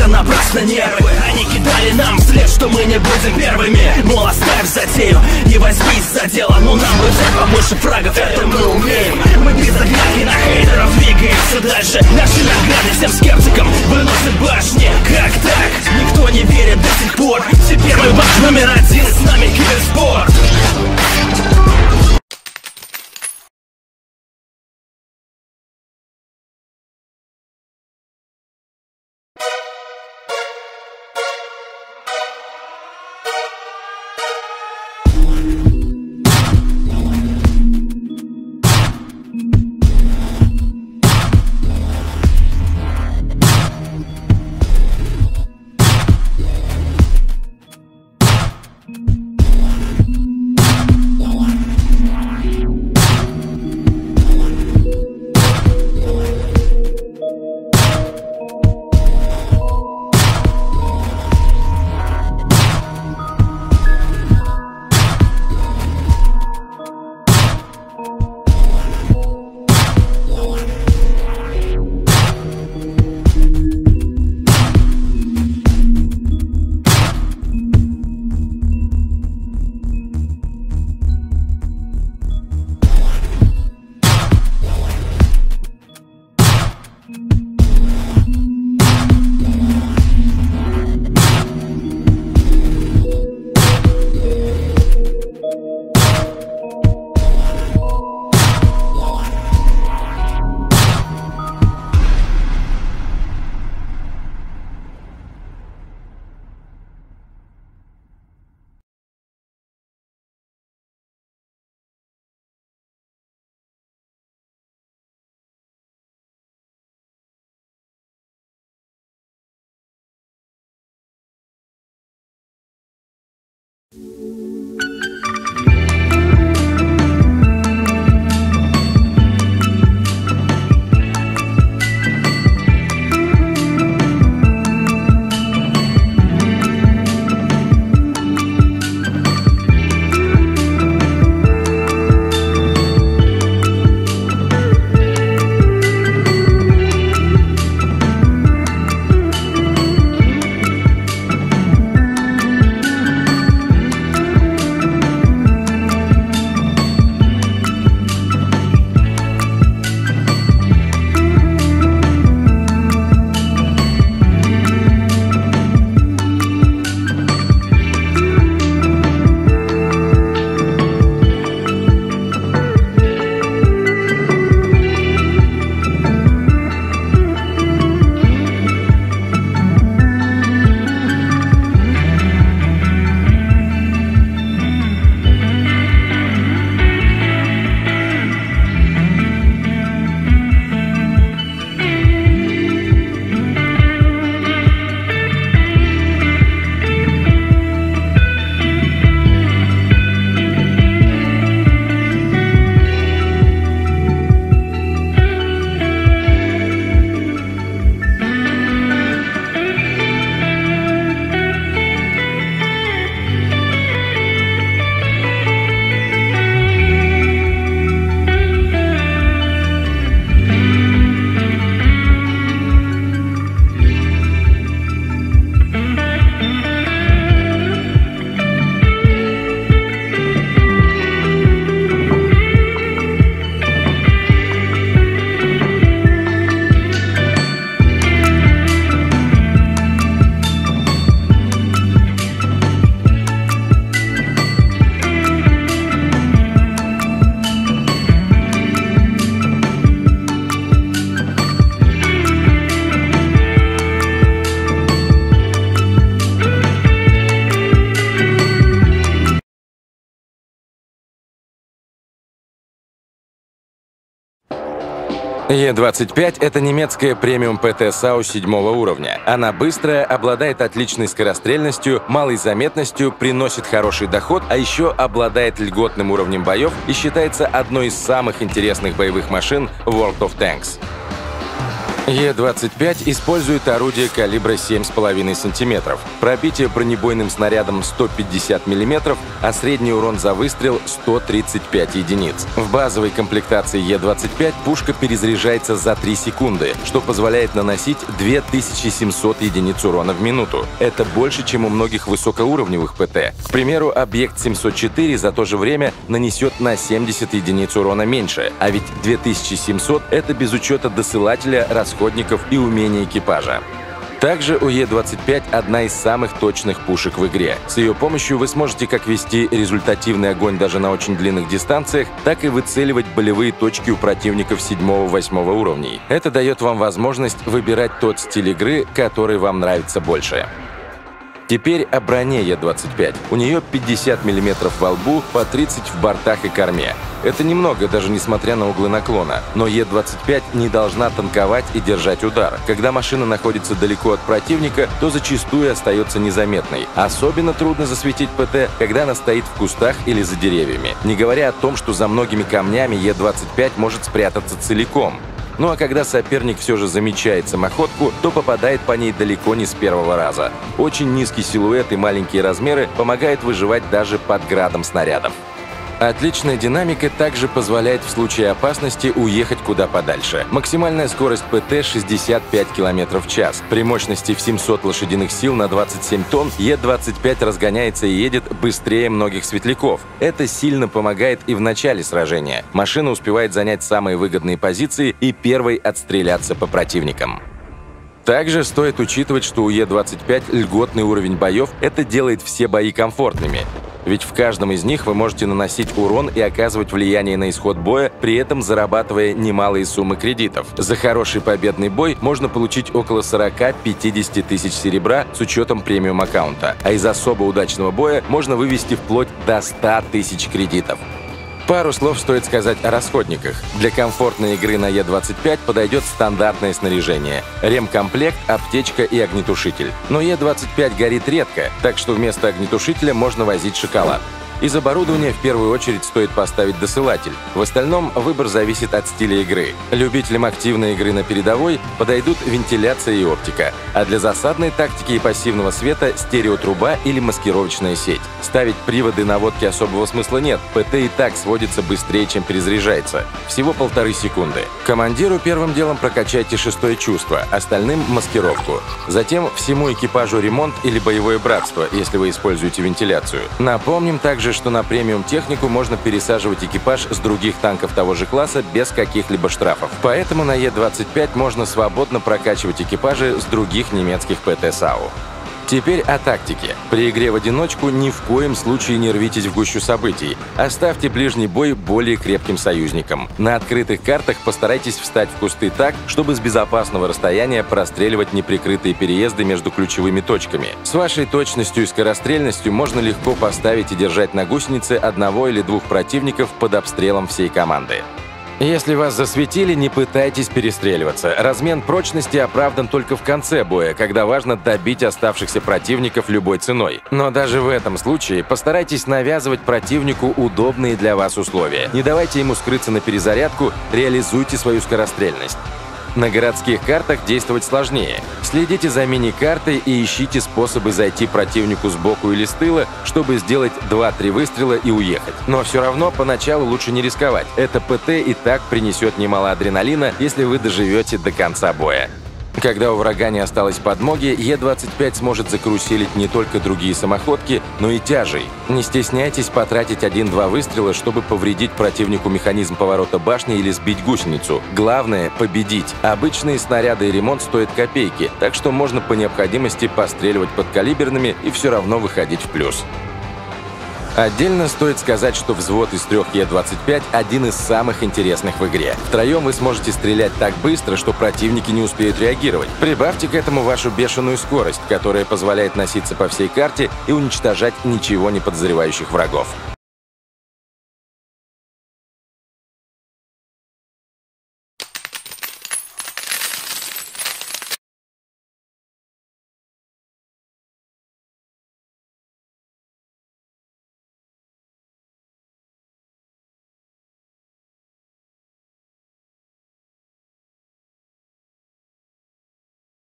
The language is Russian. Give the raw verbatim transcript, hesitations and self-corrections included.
это напрасно нервы. Они кидали нам вслед, что мы не будем первыми. Мол, оставь затею и возьмись за дело. Но нам бы взять побольше фрагов, это мы умеем. Мы без оглядки на хейтеров двигаемся дальше. Наши награды всем скептикам выносят башни. Как так? Никто не верит до сих пор. Теперь мы ваш номер один, с нами киберспорт. Е двадцать пять — это немецкая премиум ПТ САУ седьмого уровня. Она быстрая, обладает отличной скорострельностью, малой заметностью, приносит хороший доход, а еще обладает льготным уровнем боев и считается одной из самых интересных боевых машин в World of Tanks. Е двадцать пять использует орудие калибра семь с половиной сантиметров, пробитие бронебойным снарядом сто пятьдесят миллиметров, а средний урон за выстрел сто тридцать пять единиц. В базовой комплектации Е двадцать пять пушка перезаряжается за три секунды, что позволяет наносить две тысячи семьсот единиц урона в минуту. Это больше, чем у многих высокоуровневых ПТ. К примеру, объект семьсот четыре за то же время нанесет на семьдесят единиц урона меньше, а ведь две тысячи семьсот — это без учета досылателя, расходников и умений экипажа. Также у Е двадцать пять одна из самых точных пушек в игре. С ее помощью вы сможете как вести результативный огонь даже на очень длинных дистанциях, так и выцеливать болевые точки у противников седьмого-восьмого уровней. Это дает вам возможность выбирать тот стиль игры, который вам нравится больше. Теперь о броне Е двадцать пять. У нее пятьдесят миллиметров во лбу, по тридцать в бортах и корме. Это немного, даже несмотря на углы наклона. Но Е двадцать пять не должна танковать и держать удар. Когда машина находится далеко от противника, то зачастую остается незаметной. Особенно трудно засветить ПТ, когда она стоит в кустах или за деревьями. Не говоря о том, что за многими камнями Е двадцать пять может спрятаться целиком. Ну а когда соперник все же замечает самоходку, то попадает по ней далеко не с первого раза. Очень низкий силуэт и маленькие размеры помогают выживать даже под градом снарядов. Отличная динамика также позволяет в случае опасности уехать куда подальше. Максимальная скорость ПТ шестьдесят пять километров в час. При мощности в семьсот лошадиных сил на двадцать семь тонн Е двадцать пять разгоняется и едет быстрее многих светляков. Это сильно помогает и в начале сражения. Машина успевает занять самые выгодные позиции и первой отстреляться по противникам. Также стоит учитывать, что у Е двадцать пять льготный уровень боев, это делает все бои комфортными. Ведь в каждом из них вы можете наносить урон и оказывать влияние на исход боя, при этом зарабатывая немалые суммы кредитов. За хороший победный бой можно получить около сорока-пятидесяти тысяч серебра с учетом премиум аккаунта, а из особо удачного боя можно вывести вплоть до ста тысяч кредитов. Пару слов стоит сказать о расходниках. Для комфортной игры на Е двадцать пять подойдет стандартное снаряжение – ремкомплект, аптечка и огнетушитель. Но Е двадцать пять горит редко, так что вместо огнетушителя можно возить шоколад. Из оборудования в первую очередь стоит поставить досылатель. В остальном выбор зависит от стиля игры. Любителям активной игры на передовой подойдут вентиляция и оптика, а для засадной тактики и пассивного света – стереотруба или маскировочная сеть. Ставить приводы наводки особого смысла нет, ПТ и так сводится быстрее, чем перезаряжается. Всего полторы секунды. Командиру первым делом прокачайте шестое чувство, остальным – маскировку. Затем всему экипажу ремонт или боевое братство, если вы используете вентиляцию. Напомним также, что на премиум-технику можно пересаживать экипаж с других танков того же класса без каких-либо штрафов. Поэтому на Е двадцать пять можно свободно прокачивать экипажи с других немецких ПТ САУ. Теперь о тактике. При игре в одиночку ни в коем случае не рвитесь в гущу событий. Оставьте ближний бой более крепким союзникам. На открытых картах постарайтесь встать в кусты так, чтобы с безопасного расстояния простреливать неприкрытые переезды между ключевыми точками. С вашей точностью и скорострельностью можно легко поставить и держать на гусенице одного или двух противников под обстрелом всей команды. Если вас засветили, не пытайтесь перестреливаться. Размен прочности оправдан только в конце боя, когда важно добить оставшихся противников любой ценой. Но даже в этом случае постарайтесь навязывать противнику удобные для вас условия. Не давайте ему скрыться на перезарядку, реализуйте свою скорострельность. На городских картах действовать сложнее. Следите за мини-картой и ищите способы зайти противнику сбоку или с тыла, чтобы сделать два-три выстрела и уехать. Но все равно поначалу лучше не рисковать. Это ПТ и так принесет немало адреналина, если вы доживете до конца боя. Когда у врага не осталось подмоги, Е двадцать пять сможет закаруселить не только другие самоходки, но и тяжей. Не стесняйтесь потратить один-два выстрела, чтобы повредить противнику механизм поворота башни или сбить гусеницу. Главное – победить. Обычные снаряды и ремонт стоят копейки, так что можно по необходимости постреливать подкалиберными и все равно выходить в плюс. Отдельно стоит сказать, что взвод из трех Е двадцать пять один из самых интересных в игре. Втроем вы сможете стрелять так быстро, что противники не успеют реагировать. Прибавьте к этому вашу бешеную скорость, которая позволяет носиться по всей карте и уничтожать ничего не подозревающих врагов.